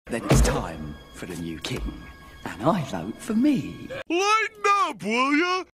Then it's time for the new king, and I vote for me. Lighten up, will ya?